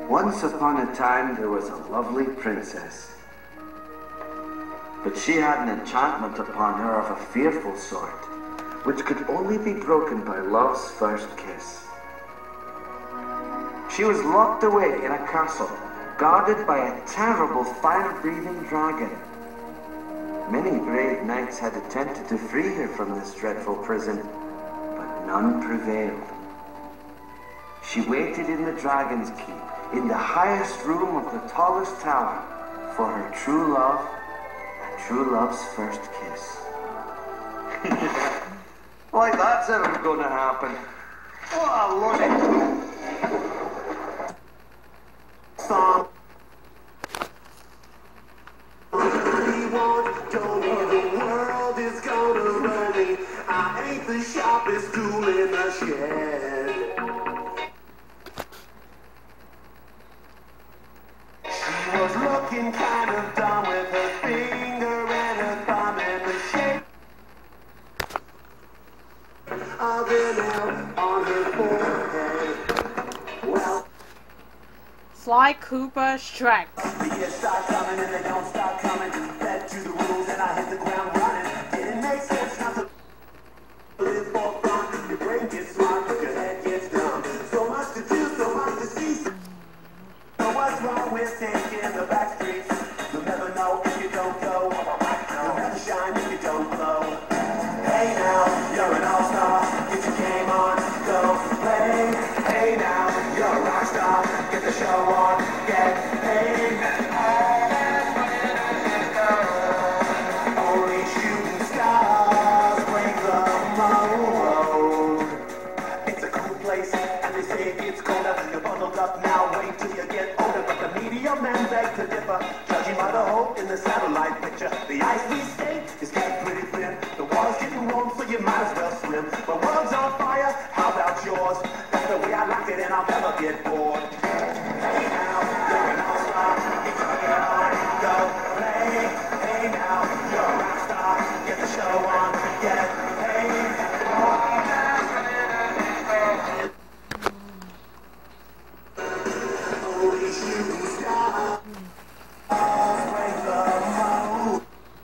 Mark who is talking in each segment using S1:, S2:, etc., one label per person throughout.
S1: Once upon a time there was a lovely princess. But she had an enchantment upon her of a fearful sort, which could only be broken by love's first kiss. She was locked away in a castle, guarded by a terrible fire-breathing dragon. Many brave knights had attempted to free her from this dreadful prison, but none prevailed. She waited in the dragon's keep, in the highest room of the tallest tower, for her true love and true love's first kiss. Like that's ever gonna happen. What a logic. Song. I ain't the sharpest tool in the shed. She was looking kind of dumb with her finger and her thumb in the shape of an L on her forehead. Well,
S2: Sly Cooper Shrek.
S1: the years start coming and they don't stop coming. Fed to the rules and I hit the ground running. Didn't make sense not to live for fun. Your brain gets smart, but your head gets dumb. So much to do, so much to see. So what's wrong with taking the back streets? You'll never know if you don't go. You'll never shine if you don't glow. Hey now, you're an all-star. Get your game on, go play. Hey now, you're a rock star. Get the show on, get paid. Only shooting stars break the mold. It's a cool place, and they say it gets colder. You're bundled up now, wait till you get older. But the media men beg to differ, judging by the hole in the satellite picture. The ice we skate is getting pretty thin. The water's getting warm, so you might as well swim. The world's on fire, how about yours? That's the way I like it, and I'll never get bored. Hey now, you're an all-star. Get your game on, go play. Hey now, you're a rock star. Get the show on, get paid. Holy shooting stars, break the mold.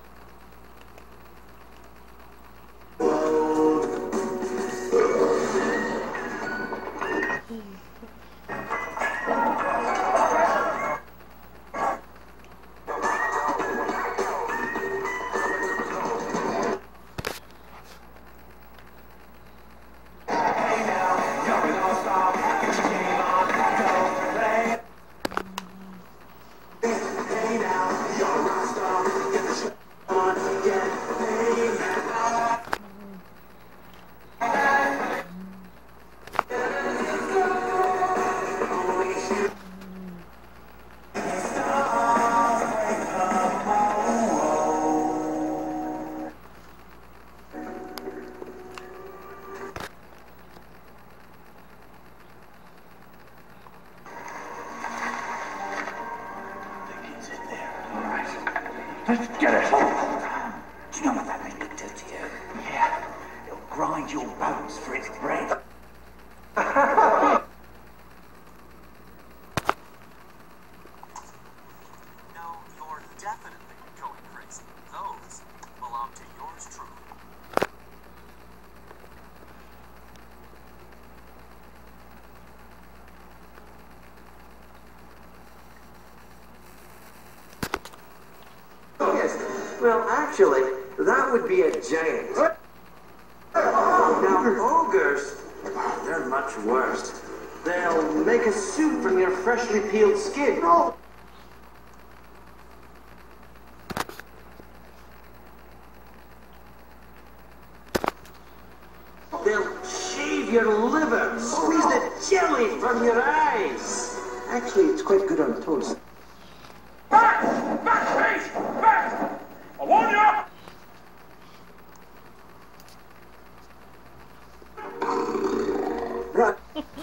S1: Hey now, you're an all-star. Get your game on, go play. Hey now, you're a rock star. Get the show on, get paid. Holy shooting stars, break the mold. It's in there. All right. Let's get it. Do you know what that thing could do to you? Yeah. It'll grind your bones for its bread.
S3: No, you're definitely going crazy. Those belong to yours truly.
S1: Yes. Well, actually, that would be a giant. Now, ogres, they're much worse. They'll make a suit from your freshly peeled skin. They'll shave your liver, squeeze the jelly from your eyes. Actually, it's quite good on toast.
S4: Back! Back, please! Back! I warn you!
S1: Right.